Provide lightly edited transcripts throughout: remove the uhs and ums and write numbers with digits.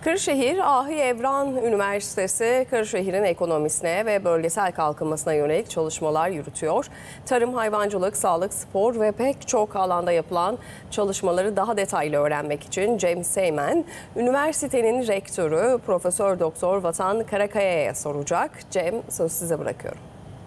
Kırşehir Ahi Evran Üniversitesi, Kırşehir'in ekonomisine ve bölgesel kalkınmasına yönelik çalışmalar yürütüyor. Tarım, hayvancılık, sağlık, spor ve pek çok alanda yapılan çalışmaları daha detaylı öğrenmek için Cem Seymen, üniversitenin rektörü Profesör Doktor Vatan Karakaya'ya soracak. Cem, söz size bırakıyorum.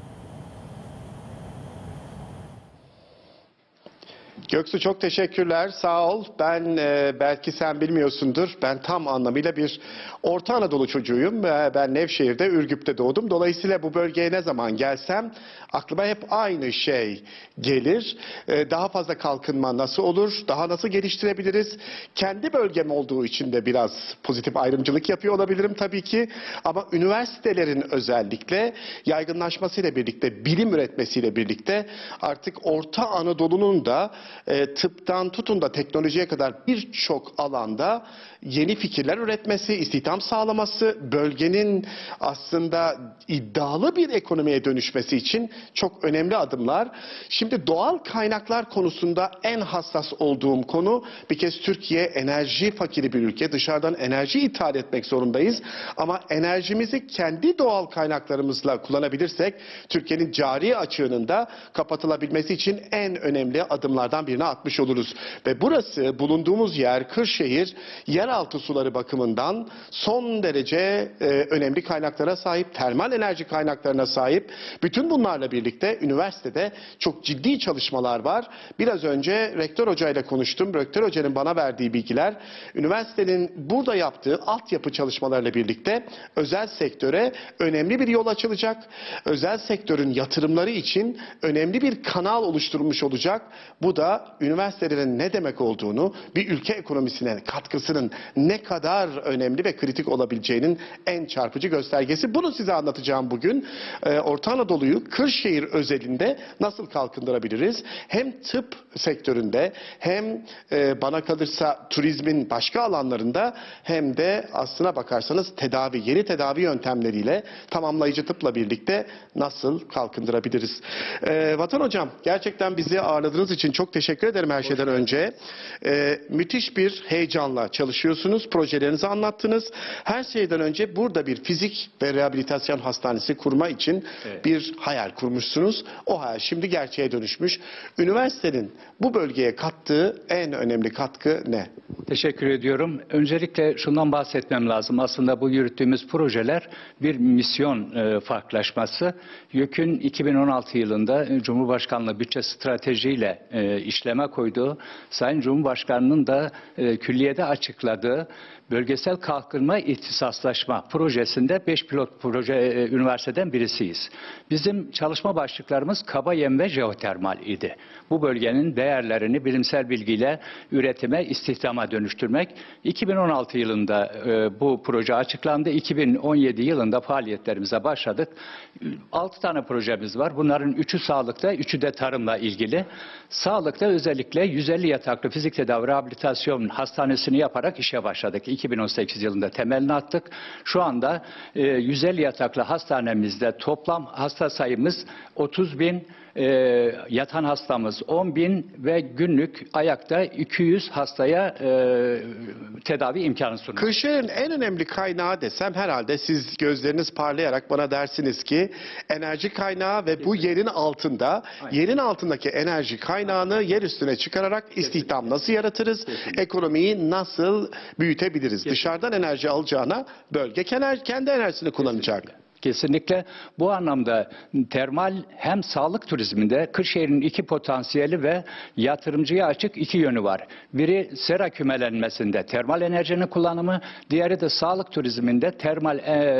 Göksu, çok teşekkürler, sağ ol. Ben belki sen bilmiyorsundur, ben tam anlamıyla bir Orta Anadolu çocuğuyum. Ben Nevşehir'de, Ürgüp'te doğdum. Dolayısıyla bu bölgeye ne zaman gelsem aklıma hep aynı şey gelir. Daha fazla kalkınma nasıl olur, daha nasıl geliştirebiliriz? Kendi bölgem olduğu için de biraz pozitif ayrımcılık yapıyor olabilirim tabii ki. Ama üniversitelerin özellikle yaygınlaşmasıyla birlikte, bilim üretmesiyle birlikte artık Orta Anadolu'nun da tıptan tutun da teknolojiye kadar birçok alanda yeni fikirler üretmesi, istihdam sağlaması, bölgenin aslında iddialı bir ekonomiye dönüşmesi için çok önemli adımlar. Şimdi doğal kaynaklar konusunda en hassas olduğum konu, bir kez Türkiye enerji fakiri bir ülke. Dışarıdan enerji ithal etmek zorundayız. Ama enerjimizi kendi doğal kaynaklarımızla kullanabilirsek Türkiye'nin cari açığının da kapatılabilmesi için en önemli adımlardan birine atmış oluruz. Ve burası, bulunduğumuz yer Kırşehir, yeraltı suları bakımından son derece önemli kaynaklara sahip, termal enerji kaynaklarına sahip. Bütün bunlarla birlikte üniversitede çok ciddi çalışmalar var. Biraz önce rektör hocayla konuştum. Rektör hocanın bana verdiği bilgiler, üniversitenin burada yaptığı altyapı çalışmalarıyla birlikte özel sektöre önemli bir yol açılacak. Özel sektörün yatırımları için önemli bir kanal oluşturulmuş olacak. Bu da üniversitelerin ne demek olduğunu, bir ülke ekonomisine katkısının ne kadar önemli ve kritik olabileceğinin en çarpıcı göstergesi. Bunu size anlatacağım bugün. Orta Anadolu'yu Kırşehir özelinde nasıl kalkındırabiliriz? Hem tıp sektöründe, hem bana kalırsa turizmin başka alanlarında, hem de aslına bakarsanız tedavi, yeni tedavi yöntemleriyle, tamamlayıcı tıpla birlikte nasıl kalkındırabiliriz? Vatan Hocam, gerçekten bizi ağırladığınız için çok teşekkür ederim her şeyden önce. Müthiş bir heyecanla çalışıyorsunuz, projelerinizi anlattınız. Her şeyden önce burada bir fizik ve rehabilitasyon hastanesi kurma için bir hayal kurmuşsunuz. O hayal şimdi gerçeğe dönüşmüş. Üniversitenin bu bölgeye kattığı en önemli katkı ne? Teşekkür ediyorum. Öncelikle şundan bahsetmem lazım. Aslında bu yürüttüğümüz projeler bir misyon farklılaşması. YÖK'ün 2016 yılında Cumhurbaşkanlığı bütçe stratejiyle işleme koyduğu, Sayın Cumhurbaşkanı'nın da külliyede açıkladığı bölgesel kalkınma ihtisaslaşma projesinde 5 pilot proje üniversiteden birisiyiz. Bizim çalışma başlıklarımız kaba yem ve jeotermal idi. Bu bölgenin değerlerini bilimsel bilgiyle üretime, istihdama dönüştürmek. 2016 yılında bu proje açıklandı. 2017 yılında faaliyetlerimize başladık. 6 tane projemiz var. Bunların 3'ü sağlıkta, 3'ü de tarımla ilgili. Sağlıkta özellikle 150 yataklı fizik tedavi rehabilitasyon hastanesini yaparak işe başladık. 2018 yılında temelini attık. Şu anda 150 yataklı hastanemizde toplam hasta sayımız 30.000, yatan hastamız 10.000 ve günlük ayakta 200 hastaya tedavi imkanı sunuyor. Kırşehir'in en önemli kaynağı desem herhalde siz gözleriniz parlayarak bana dersiniz ki enerji kaynağı ve bu yerin altında, yerin altındaki enerji kaynağını yer üstüne çıkararak istihdam nasıl yaratırız, ekonomiyi nasıl büyütebiliriz? Dışarıdan enerji alacağına bölge kendi enerjisini kullanacak. Kesinlikle bu anlamda termal hem sağlık turizminde Kırşehir'in 2 potansiyeli ve yatırımcıya açık 2 yönü var. Biri sera kümelenmesinde termal enerjinin kullanımı, diğeri de sağlık turizminde termal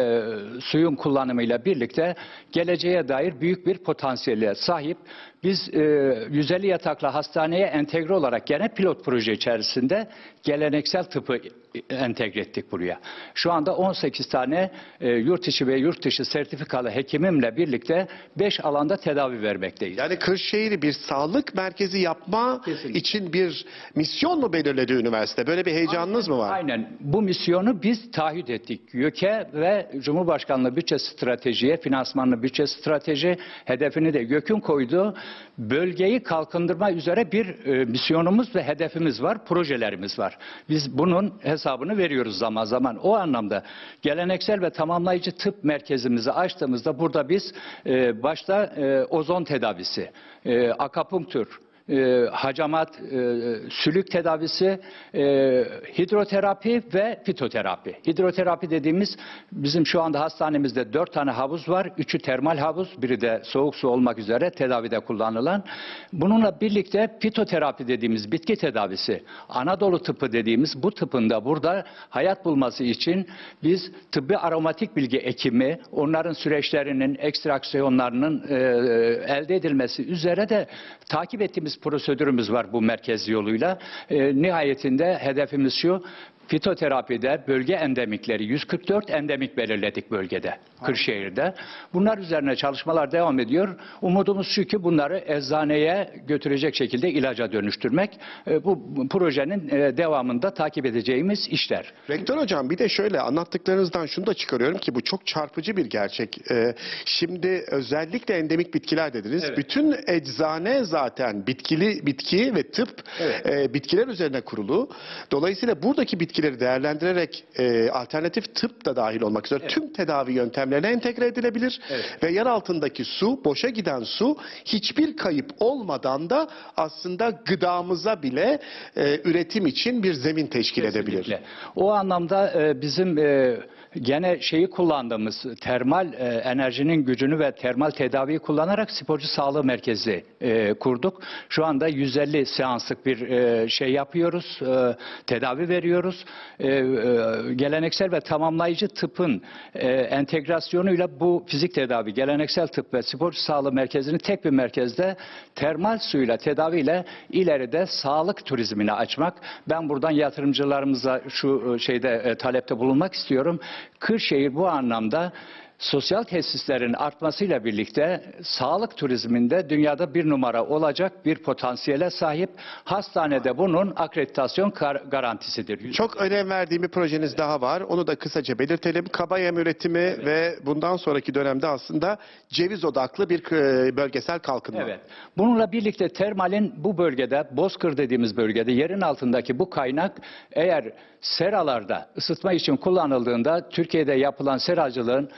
suyun kullanımıyla birlikte geleceğe dair büyük bir potansiyele sahip. Biz 150 yataklı hastaneye entegre olarak gene pilot proje içerisinde geleneksel tıpı entegre ettik buraya. Şu anda 18 tane yurt içi ve yurt dışı sertifikalı hekimimle birlikte 5 alanda tedavi vermekteyiz. Yani Kırşehir'i bir sağlık merkezi yapma için bir misyon mu belirledi üniversite? Böyle bir heyecanınız mı var? Aynen. Bu misyonu biz taahhüt ettik. YÖK'e ve Cumhurbaşkanlığı bütçe stratejiye, finansmanlı bütçe strateji hedefini de YÖK'ün koyduğu bölgeyi kalkındırma üzere bir misyonumuz ve hedefimiz var, projelerimiz var. Biz bunun hesabını veriyoruz zaman zaman. O anlamda geleneksel ve tamamlayıcı tıp merkezimizi açtığımızda burada biz başta ozon tedavisi, akupunktur, hacamat, sülük tedavisi, hidroterapi ve fitoterapi. Hidroterapi dediğimiz bizim şu anda hastanemizde 4 tane havuz var. 3'ü termal havuz, biri de soğuk su olmak üzere tedavide kullanılan. Bununla birlikte fitoterapi dediğimiz bitki tedavisi, Anadolu tıbbı dediğimiz bu tıbbın da burada hayat bulması için biz tıbbi aromatik bilgi ekimi, onların süreçlerinin, ekstraksiyonlarının elde edilmesi üzere de takip ettiğimiz prosedürümüz var bu merkez yoluyla. Nihayetinde hedefimiz şu: fitoterapide bölge endemikleri, 144 endemik belirledik bölgede, Kırşehir'de. Bunlar üzerine çalışmalar devam ediyor. Umudumuz şu ki bunları eczaneye götürecek şekilde ilaca dönüştürmek. Bu projenin devamında takip edeceğimiz işler. Rektör hocam, bir de şöyle anlattıklarınızdan şunu da çıkarıyorum ki bu çok çarpıcı bir gerçek. Şimdi özellikle endemik bitkiler dediniz. Evet. Bütün eczane zaten bitki ve tıp bitkiler üzerine kurulu. Dolayısıyla buradaki bitkileri değerlendirerek alternatif tıp da dahil olmak üzere tüm tedavi yöntemlerine entegre edilebilir. Ve yer altındaki su, boşa giden su hiçbir kayıp olmadan da aslında gıdamıza bile üretim için bir zemin teşkil edebilir. O anlamda bizim gene şeyi kullandığımız termal enerjinin gücünü ve termal tedaviyi kullanarak sporcu sağlığı merkezi kurduk. Şu anda 150 seanslık bir şey yapıyoruz, tedavi veriyoruz. Geleneksel ve tamamlayıcı tıbbın entegrasyonuyla bu fizik tedavi, geleneksel tıp ve sporcu sağlığı merkezini tek bir merkezde termal suyla tedaviyle ileride sağlık turizmini açmak. Ben buradan yatırımcılarımıza şu şeyde talepte bulunmak istiyorum. Kırşehir bu anlamda sosyal tesislerin artmasıyla birlikte sağlık turizminde dünyada bir numara olacak bir potansiyele sahip. Hastanede bunun akreditasyon garantisidir. Çok önem verdiğim bir projeniz daha var. Onu da kısaca belirtelim. Kaba yem üretimi ve bundan sonraki dönemde aslında ceviz odaklı bir bölgesel kalkınma. Evet. Bununla birlikte termalin bu bölgede, Bozkır dediğimiz bölgede yerin altındaki bu kaynak eğer seralarda ısıtma için kullanıldığında Türkiye'de yapılan seracılığın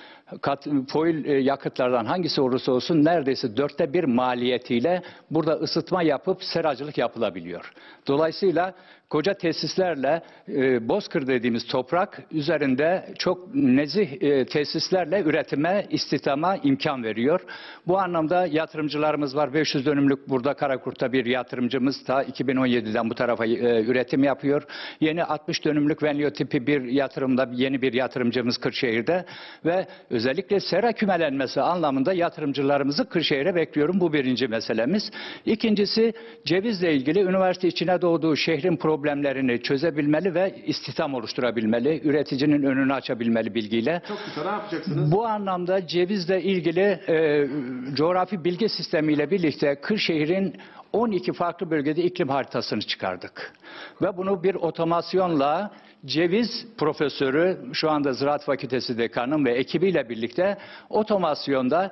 foil yakıtlardan hangisi olursa olsun neredeyse 1/4 maliyetiyle burada ısıtma yapıp seracılık yapılabiliyor. Dolayısıyla koca tesislerle Bozkır dediğimiz toprak üzerinde çok nezih tesislerle üretime, istihdama imkan veriyor. Bu anlamda yatırımcılarımız var. 500 dönümlük burada Karakurt'ta bir yatırımcımız ta 2017'den bu tarafa üretim yapıyor. Yeni 60 dönümlük Venyo tipi bir yatırımda yeni bir yatırımcımız Kırşehir'de ve özellikle sera kümelenmesi anlamında yatırımcılarımızı Kırşehir'e bekliyorum. Bu birinci meselemiz. İkincisi cevizle ilgili üniversite içine doğduğu şehrin problemlerini çözebilmeli ve istihdam oluşturabilmeli. Üreticinin önünü açabilmeli bilgiyle. Çok güzel, ne yapacaksınız? Bu anlamda cevizle ilgili coğrafi bilgi sistemiyle birlikte Kırşehir'in 12 farklı bölgede iklim haritasını çıkardık. Ve bunu bir otomasyonla ceviz profesörü, şu anda Ziraat Fakültesi dekanım ve ekibiyle birlikte otomasyonda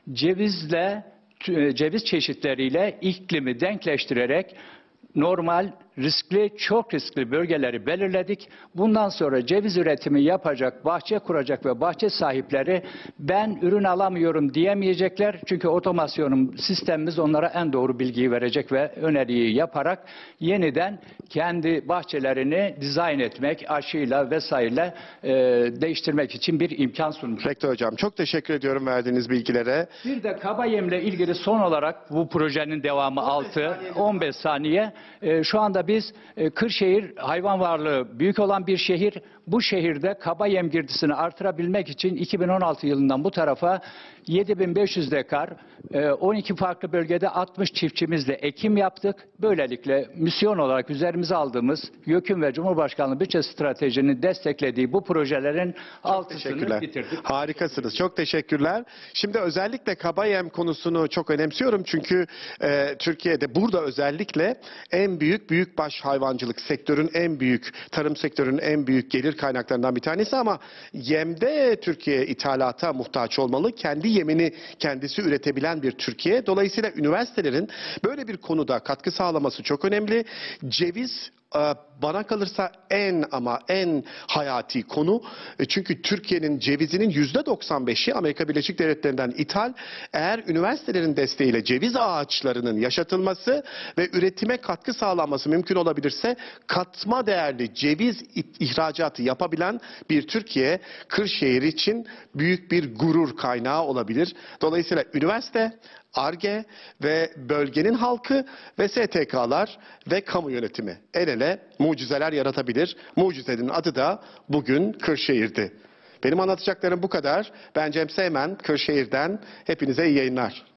ceviz çeşitleriyle iklimi denkleştirerek normal, riskli, çok riskli bölgeleri belirledik. Bundan sonra ceviz üretimi yapacak, bahçe kuracak ve bahçe sahipleri ben ürün alamıyorum diyemeyecekler. Çünkü otomasyonun sistemimiz onlara en doğru bilgiyi verecek ve öneriyi yaparak yeniden kendi bahçelerini dizayn etmek, aşıyla vesaire değiştirmek için bir imkan sunmuş. Rektör hocam, çok teşekkür ediyorum verdiğiniz bilgilere. Bir de kaba yemle ilgili son olarak bu projenin devamı 15 saniye. Şu anda biz Kırşehir hayvan varlığı büyük olan bir şehir. Bu şehirde kaba yem girdisini artırabilmek için 2016 yılından bu tarafa 7500 dekar 12 farklı bölgede 60 çiftçimizle ekim yaptık. Böylelikle misyon olarak üzerimize aldığımız YÖK'ün ve Cumhurbaşkanlığı bütçe stratejinin desteklediği bu projelerin altısını bitirdik. Harikasınız. Çok teşekkürler. Şimdi özellikle kaba yem konusunu çok önemsiyorum. Çünkü Türkiye'de burada özellikle en büyük büyükbaş hayvancılık sektörün en büyük, tarım sektörünün en büyük gelir kaynaklarından bir tanesi ama yemde Türkiye ithalata muhtaç olmalı. Kendi yemini kendisi üretebilen bir Türkiye. Dolayısıyla üniversitelerin böyle bir konuda katkı sağlaması çok önemli. Ceviz bana kalırsa en hayati konu. Çünkü Türkiye'nin cevizinin %95'i Amerika Birleşik Devletleri'nden ithal. Eğer üniversitelerin desteğiyle ceviz ağaçlarının yaşatılması ve üretime katkı sağlanması mümkün olabilirse katma değerli ceviz ihracatı yapabilen bir Türkiye, Kırşehir için büyük bir gurur kaynağı olabilir. Dolayısıyla üniversite, Ar-Ge ve bölgenin halkı ve STK'lar ve kamu yönetimi el ele mucizeler yaratabilir. Mucizenin adı da bugün Kırşehir'di. Benim anlatacaklarım bu kadar. Ben Cem Seymen, Kırşehir'den hepinize iyi yayınlar.